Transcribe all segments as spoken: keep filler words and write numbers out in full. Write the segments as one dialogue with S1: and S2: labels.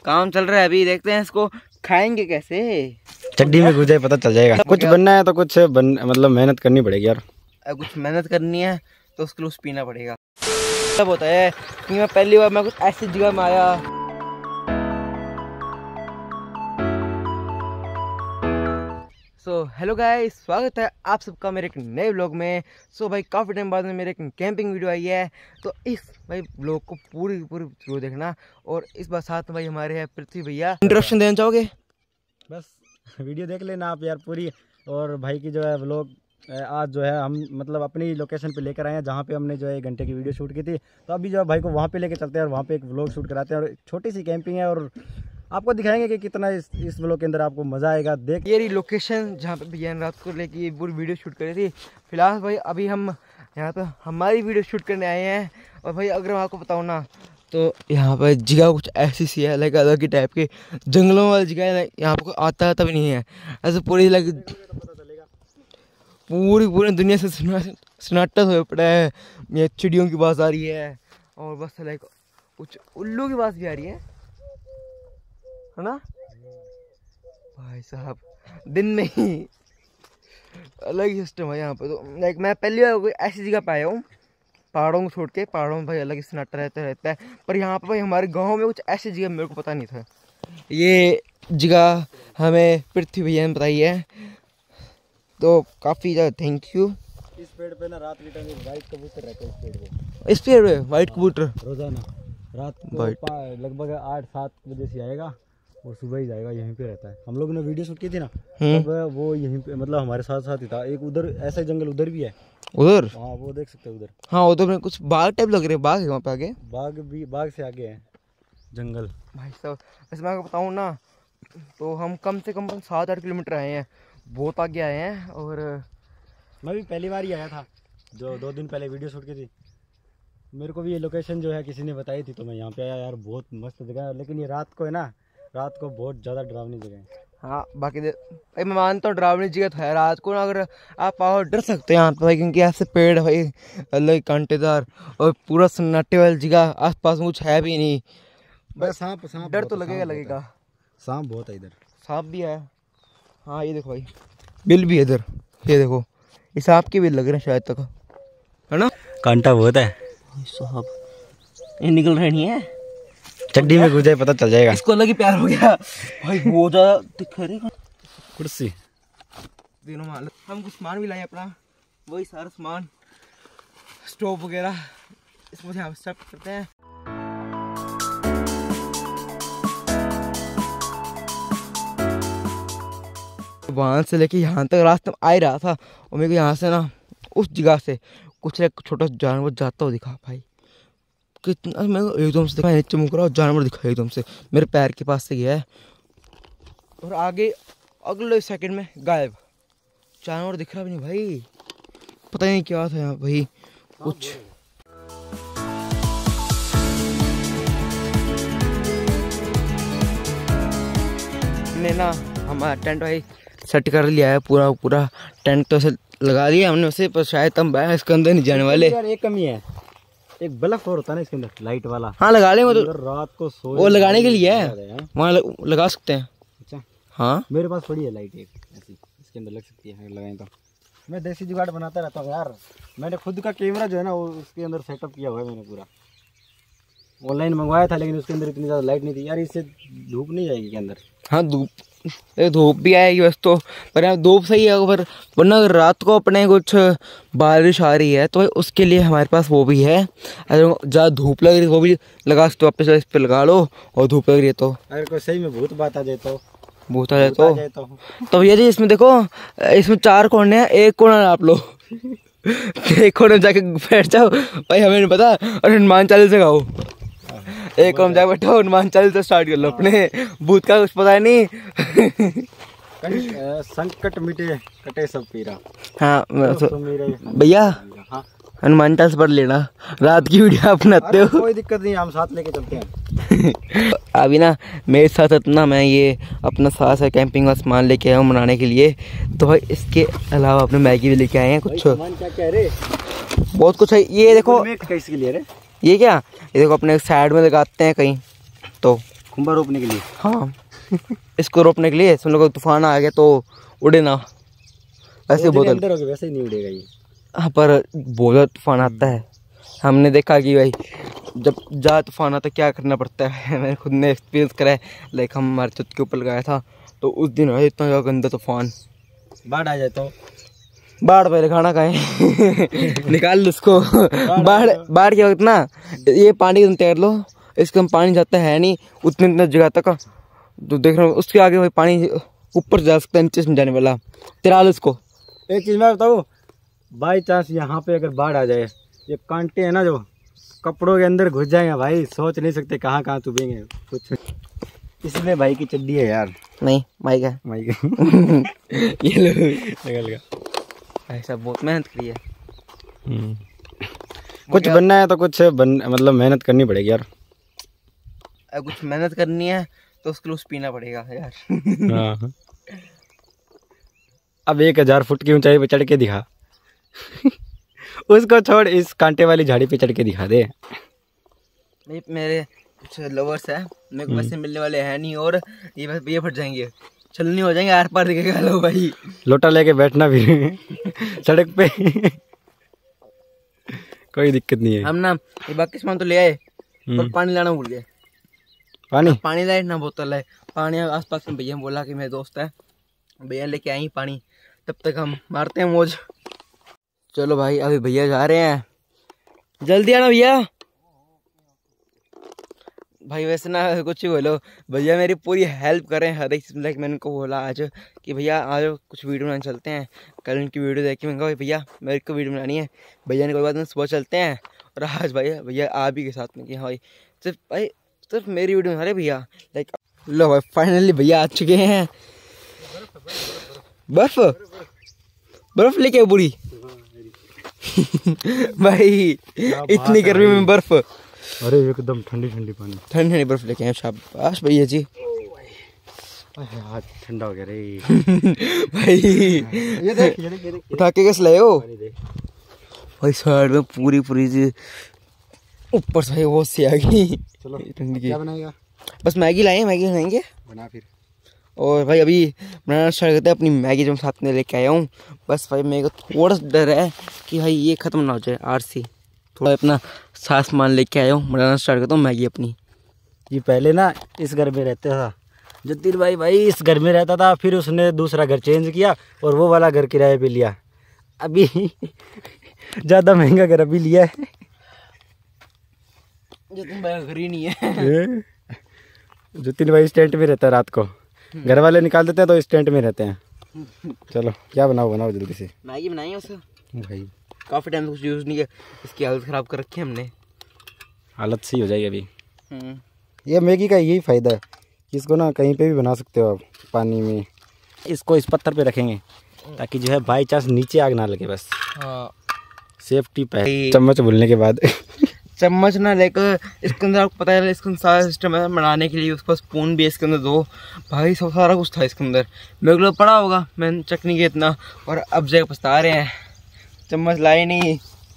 S1: काम चल रहा है अभी, देखते हैं इसको खाएंगे कैसे।
S2: चड्डी में घुसे पता चल जाएगा। कुछ बनना है तो कुछ बन मतलब मेहनत करनी पड़ेगी यार।
S1: कुछ मेहनत करनी है तो उसके लिए उस पीना पड़ेगा। तब होता है कि मैं पहली बार मैं कुछ ऐसी जगह में आया। सो हेलो गाइस, स्वागत है आप सबका मेरे एक नए व्लॉग में। सो so, भाई काफ़ी टाइम बाद में मेरे एक कैंपिंग वीडियो आई है, तो इस भाई व्लॉग को पूरी पूरी वीडियो देखना। और इस बार साथ में भाई हमारे हैं पृथ्वी भैया। इंट्रोडक्शन देना चाहोगे?
S2: बस वीडियो देख लेना आप यार पूरी। और भाई की जो है व्लॉग आज जो है हम मतलब अपनी लोकेशन पे लेकर आए हैं, जहाँ पे हमने जो है एक घंटे की वीडियो शूट की थी। तो अभी जो है भाई को वहाँ पे लेके चलते हैं और वहाँ पे एक व्लॉग शूट कराते हैं। और छोटी सी कैंपिंग है और आपको दिखाएंगे कि कितना इस इस व्लॉग के अंदर आपको मज़ा आएगा। देख
S1: ये रही लोकेशन जहाँ पे भैया ने रात को लेके ये पूरी वीडियो शूट करी थी। फिलहाल भाई अभी हम यहाँ पे हमारी वीडियो शूट करने आए हैं। और भाई अगर मैं आपको बताऊँ ना तो यहाँ पर जगह कुछ ऐसी सी है, लाइक अलग ही टाइप के जंगलों वाली जगह है। यहाँ पर कोई आता आता भी नहीं है, ऐसे पूरी लाइक पूरी पूरी दुनिया से सन्नाटा हो पड़ा है। ये चिड़ियों की आवाज़ आ रही है और बस लाइक कुछ उल्लू की आवाज़ भी आ रही है, है ना भाई साहब। दिन में ही अलग ही सिस्टम है यहाँ पे। तो लाइक मैं पहली बार कोई ऐसी जगह पे आया हूँ, पहाड़ों को छोड़ के। पहाड़ों में भाई अलग ही सन्नाटा रहता रहता है, पर यहाँ पे भाई हमारे गांव में कुछ ऐसी जगह मेरे को पता नहीं था। ये जगह हमें पृथ्वी भैया ने बताई है, तो काफ़ी ज़्यादा थैंक यू।
S2: इस पेड़ पे ना रात के टाइम वाइट कबूतर रहते हैं। इस पेड़ पे
S1: इस पेड़ पे वाइट कबूतर
S2: रोजाना रात को लगभग आठ सात बजे से आएगा और सुबह ही जाएगा। यहीं पे रहता है। हम लोगों ने वीडियो शूट की थी ना, तब वो यहीं पे मतलब हमारे साथ साथ ही था। एक उधर ऐसा जंगल उधर भी है, उधर हाँ वो देख सकते हैं उधर। हाँ
S1: उधर में कुछ बाग टाइप लग रहे हैं। बाग है वहाँ पे आगे?
S2: बाग भी, बाग से आगे है जंगल
S1: भाई साहब। वैसे मैं आपको बताऊँ ना तो हम कम से कम सात आठ किलोमीटर आए हैं, बहुत आगे आए हैं। और
S2: मैं भी पहली बार ही आया था, जो दो दिन पहले वीडियो शूट की थी। मेरे को भी ये लोकेशन जो है किसी ने बताई थी, तो मैं यहाँ पे आया यार। बहुत मस्त जगह है, लेकिन ये रात को है ना, रात को बहुत ज़्यादा डरावनी जगह है। हाँ
S1: बाकी भाई मैं मानता हूँ डरावनी जगह तो है। रात को ना अगर आप आओ डर सकते हैं यहाँ पे भाई, क्योंकि ऐसे पेड़ भाई अलग कांटेदार और पूरा सन्नाटे वाली जगह, आस पास कुछ है भी नहीं।
S2: बस सांप सांप
S1: डर तो लगेगा लगेगा।
S2: सांप बहुत है इधर, सांप
S1: भी है। हाँ ये देखो भाई बिल भी है इधर, ये देखो ये सांप के बिल लग रहे हैं शायद तक, है ना।
S2: कांटा बहुत है
S1: साहब, ये निकल रहे नहीं है।
S2: चड्डी में घुसे पता चल जाएगा।
S1: इसको अलग ही प्यार हो गया भाई, बहुत ज्यादा दिख रही है।
S2: कुर्सी
S1: तीनों माल हम कुछ सामान भी लाए अपना, वही सारा सामान स्टोव वगैरह इसमें हम सब करते हैं। वहाँ से लेके यहाँ तक रास्ते में आ ही रहा था और मेरे को यहाँ से ना उस जगह से कुछ एक छोटा जानवर जाता हुआ दिखा भाई। कितना मेरे को एकदम से दिखा, नीचे मुँह रहा और जानवर दिखा एकदम से मेरे पैर के पास से गया है और आगे अगले सेकंड में गायब। जानवर दिख रहा भी नहीं भाई, पता नहीं क्या था यहाँ भाई कुछ। हमने ना हमारा टेंट भाई सेट कर लिया है, पूरा पूरा टेंट तो से लगा दिया हमने वैसे, पर शायद हम इसके अंदर नहीं जाने वाले।
S2: यार एक कमी है, एक बल्ब और होता है ना इसके अंदर, लाइट वाला।
S1: हाँ लगा लेंगे तो
S2: रात को सो
S1: वो लगाने के लिए है, वहाँ लगा सकते हैं।
S2: अच्छा
S1: हाँ
S2: मेरे पास पड़ी है लाइट एक ऐसी, इसके अंदर लग सकती है अगर लगाएं तो। मैं देसी जुगाड़ बनाता रहता हूँ यार। मैंने खुद का कैमरा जो है ना वो उसके अंदर सेटअप किया हुआ है मैंने पूरा। ऑनलाइन मंगवाया था लेकिन उसके अंदर इतनी ज़्यादा लाइट नहीं थी यार। इससे धूप नहीं जाएगी के अंदर। हाँ
S1: धूप धूप भी आएगी बस तो, पर यहाँ धूप सही है। पर वरना अगर रात को अपने कुछ बारिश आ रही है तो उसके लिए हमारे पास वो भी है। अगर ज़्यादा धूप लग रही है वो भी लगा सकते हो, वापस इस पर लगा लो। और धूप लग रही है तो
S2: अगर कोई सही में भूत बात आ जाए तो
S1: भूत आ जाए तो तो भैया जी इसमें देखो, इसमें चार कोने हैं, एक कोना आप लो एक कोने जाके बैठ जाओ भाई, हमें नहीं पता। और हनुमान चालीसा गाओ, एक कम जाके बैठो हनुमान चालीसा स्टार्ट कर लो। अपने भूत का कुछ पता नहीं
S2: संकट मिटे कटे सब पीरा।
S1: हाँ भैया हनुमान चालीसा पढ़ लेना, रात की वीडियो आप बनाते हो।
S2: कोई दिक्कत नहीं, हम साथ लेके चलते हैं।
S1: अभी ना मेरे साथ इतना मैं ये अपना साथ है कैंपिंग का सामान लेके आया हूँ बनाने के लिए। तो भाई इसके अलावा अपने मैगी भी लेके आए हैं कुछ,
S2: क्या क्या रे
S1: बहुत कुछ है। ये देखो
S2: इसके लिए रे,
S1: ये क्या, ये देखो अपने साइड में लगाते हैं कहीं तो
S2: खुम्बा रोपने के लिए।
S1: हाँ इसको रोपने के लिए। सुन लो तूफान आ गया तो उड़े ना, ऐसे बहुत
S2: अंदर होगा वैसे ही नहीं उड़ेगा ये।
S1: हाँ पर बहुत तूफान आता है। हमने देखा कि भाई जब ज़्यादा तूफान आता क्या करना पड़ता है। मैंने खुद ने एक्सपीरियंस करा है। लाइक हम हमारे छत के ऊपर लगाया था तो उस दिन आया इतना ज़्यादा गंदा तूफान,
S2: बाढ़ आ जाए तो
S1: बाढ़ पहले खाना खाएं निकाल लो उसको। बाढ़ बाढ़ के वक्त ना ये पानी तुम तैर लो, इसके हम पानी जाता है नहीं उतने इतना जगह तक, तो देख रहे हो उसके आगे भाई पानी ऊपर जा सकता है, नीचे से जाने वाला। तैरा लो इसको।
S2: एक चीज़ मैं बताऊँ, बाई चांस यहाँ पे अगर बाढ़ आ जाए, ये कांटे हैं ना जो कपड़ों के अंदर घुस जाएंगे भाई, सोच नहीं सकते कहाँ कहाँ चुभेंगे कुछ। इसमें भाई की चड्डी है यार।
S1: नहीं माई का
S2: माई का
S1: ये लो
S2: निकल गया।
S1: ऐसा बहुत मेहनत करी है।
S2: कुछ बनना है तो कुछ बन मतलब मेहनत करनी पड़ेगी यार।
S1: अगर कुछ मेहनत करनी है तो उसके लिए पीना पड़ेगा यार।
S2: हाँ। अब एक हजार फुट की ऊंचाई पे चढ़ के दिखा उसको छोड़, इस कांटे वाली झाड़ी पे चढ़ के दिखा दे।
S1: मेरे कुछ लवर्स है, मेरे को वैसे मिलने वाले हैं नहीं, और ये बस ये फट जाएंगे, छलनी हो जाएंगे, आर पार दिखेगा। लो भाई
S2: लोटा लेके बैठना भी सड़क पे कोई दिक्कत नहीं है।
S1: हम ना ये बाकी सामान तो ले आए पर पानी लाना भूल गए।
S2: पानी
S1: पानी लाए ना बोतल है पानी। आस पास में भैया बोला कि मेरे दोस्त है, भैया लेके आई पानी, तब तक हम मारते हैं मौज। चलो भाई अभी भैया जा रहे हैं, जल्दी आना भैया। भाई वैसे ना कुछ ही बोलो, भैया मेरी पूरी हेल्प करें हर एक। लाइक मैंने उनको बोला आज कि भैया आज कुछ वीडियो बनाने चलते हैं। कल उनकी वीडियो देख के मैंने कहा भैया मेरे को वीडियो बनानी है। भैया ने कोई बात नहीं सुबह चलते हैं, और आज भाई भैया आप ही के साथ में कि हाँ भाई सिर्फ भाई सिर्फ मेरी वीडियो बना रहे भैया। लाइक लो भाई फाइनली भैया आ चुके हैं। बर्फ बर्फ लेके बुरी भाई इतनी गर्मी में बर्फ।
S2: अरे एकदम ठंडी ठंडी पानी,
S1: ठंडी ठंडी बर्फ लेके आए। शाबाश भैया जी।
S2: हाथ ठंडा हो गया रे
S1: भाई
S2: ये देख ये देख ये देख
S1: उठा के कैसे लाए हो भाई? साइड में पूरी पूरी जी ऊपर से वो सी आ गई।
S2: चलो
S1: ठंडी की
S2: क्या बनाएगा?
S1: बस मैगी लाए, मैगी बनाएंगे।
S2: बना फिर।
S1: और भाई अभी बनाना स्टार्ट करते हैं अपनी मैगी जो मैं साथ में लेके आया हूँ। बस भाई मेरे को थोड़ा सा डर है कि भाई ये ख़त्म ना हो जाए आरसी। थोड़ा अपना साथ सामान लेके आया हूँ, बनाना स्टार्ट करता हूँ मैगी अपनी।
S2: ये पहले ना इस घर में रहता था जतीन भाई भाई इस घर में रहता था, फिर उसने दूसरा घर चेंज किया और वो वाला घर किराए पे लिया। अभी ज़्यादा महंगा घर अभी लिया है।
S1: जतीन भाई घर ही नहीं है।
S2: जतीन भाई इस टेंट में रहता है, रात को घर वाले निकाल देते हैं तो इस टेंट में रहते हैं। चलो क्या बनाओ बनाओ जल्दी से।
S1: मैगी बनाई है उसे
S2: भाई
S1: काफ़ी टाइम से कुछ यूज़ नहीं किया, इसकी हालत ख़राब कर रखी है हमने।
S2: हालत सही हो जाएगी अभी। ये मैगी का यही फ़ायदा है कि इसको ना कहीं पे भी बना सकते हो आप, पानी में। इसको इस पत्थर पे रखेंगे ताकि जो है बाई चांस नीचे आग ना लगे, बस।
S1: हाँ
S2: सेफ्टी पहले। चम्मच भूलने के बाद
S1: चम्मच ना लेकर इसके अंदर आपको पता है इसके अंदर सारा सिस्टम है बनाने के लिए। उसका स्पून भी इसके अंदर दो भाई, सब सारा कुछ था इसके अंदर। मेरे को पड़ा होगा, मैंने चेक नहीं किया इतना, और अब जगह पछता रहे हैं चम्मच लाए नहीं।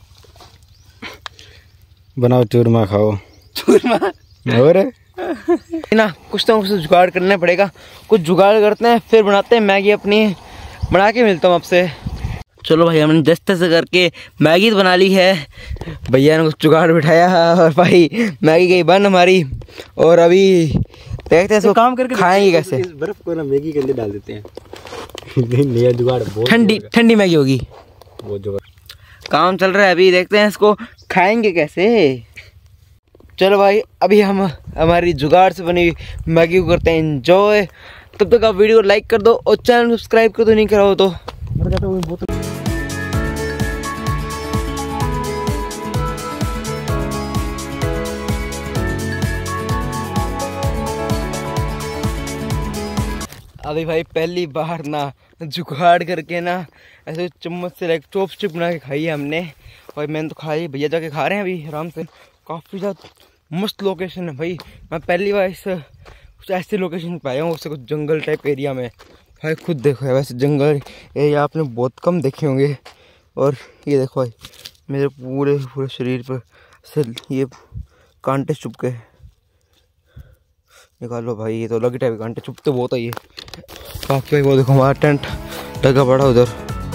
S2: बनाओ चूरमा खाओ।
S1: चूरमा
S2: और
S1: ना कुछ तो कुछ जुगाड़ करना पड़ेगा। कुछ जुगाड़ करते हैं फिर बनाते हैं मैगी अपनी, बना के मिलता हूँ आपसे। चलो भाई हमने जस्ते से करके मैगी तो बना ली है, भैया ने कुछ जुगाड़ बिठाया और भाई मैगी गई बन हमारी। और अभी देखते हैं इसको काम करके खाएंगे कैसे।
S2: इस बर्फ को ना मैगी के अंदर डाल देते हैं। नया जुगाड़ बहुत
S1: ठंडी ठंडी मैगी होगी,
S2: वो जुगाड़
S1: काम चल रहा है। अभी देखते हैं इसको खाएंगे कैसे। चलो भाई अभी हम हमारी जुगाड़ से बनी मैगी को करते हैं एंजॉय। तब तक आप वीडियो को लाइक कर दो और चैनल सब्सक्राइब कर दो, नहीं करा हो तो। अभी भाई पहली बार ना जुगाड़ करके ना ऐसे चम्मच से लाइक चॉपस्टिक बना के खाई है हमने। भाई मैंने तो खाई, भैया जाके खा रहे हैं अभी आराम से। काफ़ी ज़्यादा मस्त लोकेशन है भाई, मैं पहली बार इस कुछ ऐसी लोकेशन पे आया हूँ, उससे कुछ जंगल टाइप एरिया में। भाई खुद देखो है, वैसे जंगल एरिया आपने बहुत कम देखे होंगे। और ये देखो भाई मेरे पूरे पूरे शरीर पर से ये कांटे चुप गए। निकालो भाई, ये तो लगी टाइप घंटे चुपते बहुत है ये। बाकी भाई वो देखो हमारा टेंट लगा पड़ा उधर।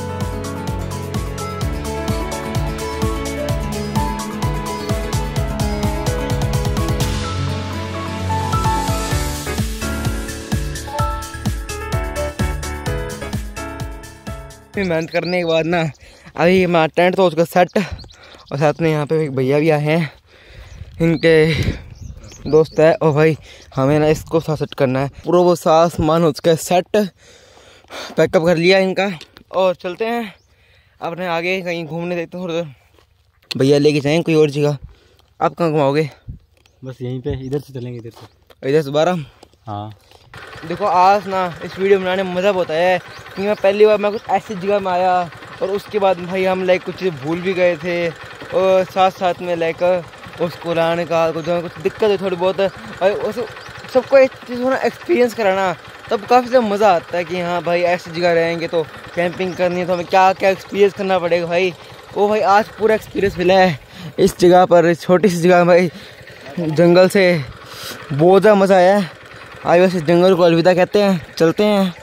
S1: मेहनत करने के बाद ना अभी हमारा टेंट तो उसका सेट, और साथ में यहाँ पे एक भैया भी आए हैं, इनके दोस्त है। और भाई हमें ना इसको साथ सेट करना है पूरा, वो सारा सामान उसका सेट पैकअप कर लिया इनका। और चलते हैं अपने आगे कहीं घूमने देते हैं, और भैया लेके जाएंगे कोई और जगह। आप कहाँ घुमाओगे?
S2: बस यहीं पे, इधर से चलेंगे, इधर से
S1: इधर से बारह।
S2: हाँ
S1: देखो आज ना इस वीडियो बनाने में मज़ा बहुत आया है, क्योंकि मैं पहली बार मैं कुछ ऐसी जगह में आया, और उसके बाद भाई हम लाइक कुछ भूल भी गए थे, और साथ साथ में लाइक उसको लाने का कुछ कुछ दिक्कत है थोड़ी बहुत, और उस सबको एक चीज़ ना एक्सपीरियंस कराना, तब काफ़ी ज़्यादा मज़ा आता है कि हाँ भाई ऐसी जगह रहेंगे तो कैंपिंग करनी है तो हमें क्या क्या एक्सपीरियंस करना पड़ेगा भाई। वो भाई आज पूरा एक्सपीरियंस मिला है इस जगह पर, छोटी सी जगह भाई जंगल से बहुत ज़्यादा मज़ा आया है। आज बस इस जंगल को अलविदा कहते हैं, चलते हैं।